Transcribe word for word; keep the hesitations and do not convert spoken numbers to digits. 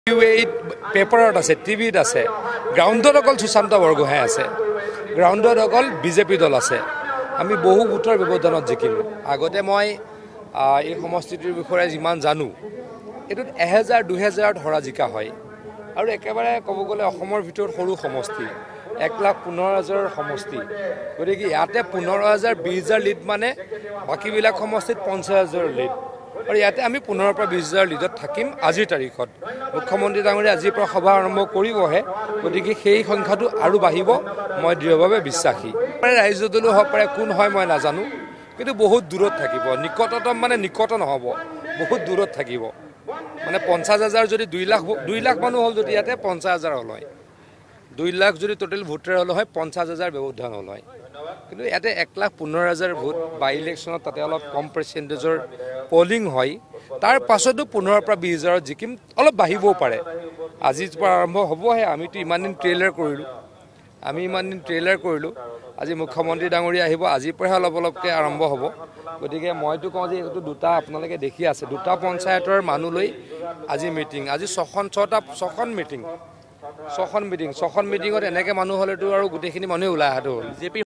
পেপাৰত আছে টিভিত আছে গ্ৰাউণ্ডত অকল সুশান্ত বৰগোহাঁই আছে গ্ৰাউণ্ডত অকল বিজেপি দল আছে আমি বহু ভোটৰ ব্যৱধানত জিকিম আগতে মই এই সমষ্টিটোৰ বিষয়ে যিমান জানো এটোত এহেজাৰ দুহেজাৰত হৰা জিকা হয় আৰু একেবাৰে ক'ব গ'লে অসমৰ ভিতৰত সৰু সমষ্টি এক লাখ পোন্ধৰ হাজাৰৰ সমষ্টি গতিকে ইয়াতে পোন্ধৰ হাজাৰ বিশ হাজাৰ লিড মানে বাকীবিলাক সমষ্টিত পঞ্চাছ হাজাৰ লিড আৰু ইয়াতে আমি পোন্ধৰৰ পৰা বিশ হাজাৰ লিডত থাকিম আজিৰ তাৰিখত মুখ্যমন্ত্ৰী ডাঙৰীয়া আজিৰ পৰা সভা আৰম্ভ কৰিবহে গতিকে সেই সংখ্যাটো আৰু বাঢ়িব মই দৃঢ়ভাৱে বিশ্বাসী ৰাইজৰ দলো হ'ব পাৰে কোন হয় মই নাজানো কিন্তু বহুত দূৰত থাকিব নিকটতম মানে নিকট নহ'ব বহুত দূৰত থাকিব মানে পঞ্চাছ হাজাৰ যদি দুই লাখ দুই লাখ মানুহ হ'ল যদি ইয়াতে পঞ্চাছ হাজাৰ হ'ল হয় দুই লাখ যদি টোটেল ভোটাৰ হ'ল হয় পঞ্চাছ হাজাৰ ব্যৱধান হ'ল হয় কিন্তু ইয়াতে এক লাখ পোন্ধৰ হাজাৰ ভোট বাই ইলেকশ্যনত তাতে অলপ কম পাৰ্চেণ্টেজৰ পলিং হয় তাৰ পাছতো পোন্ধৰৰ পৰা বিশ হাজাৰত জিকিম অলপ বাঢ়িবও পাৰে আজিৰ পৰা আৰম্ভ হ'বহে আমিতো ইমান দিন ট্ৰেইলাৰ কৰিলোঁ আমি ইমান দিন ট্ৰেইলাৰ কৰিলোঁ আজি মুখ্যমন্ত্ৰী ডাঙৰীয়া আহিব আজিৰ পৰাহে অলপ অলপকৈ আৰম্ভ হ'ব গতিকে মইতো কওঁ যে এইটো দুটা আপোনালোকে দেখি আছে দুটা পঞ্চায়তৰ মানুহ লৈ আজি মিটিং আজি ছখন ছটা ছখন মিটিং ছখন মিটিং ছখন মিটিঙত এনেকৈ মানুহ হ'লেতো আৰু গোটেইখিনি মানুহে ওলাই অহাটো হ'ল বিজেপি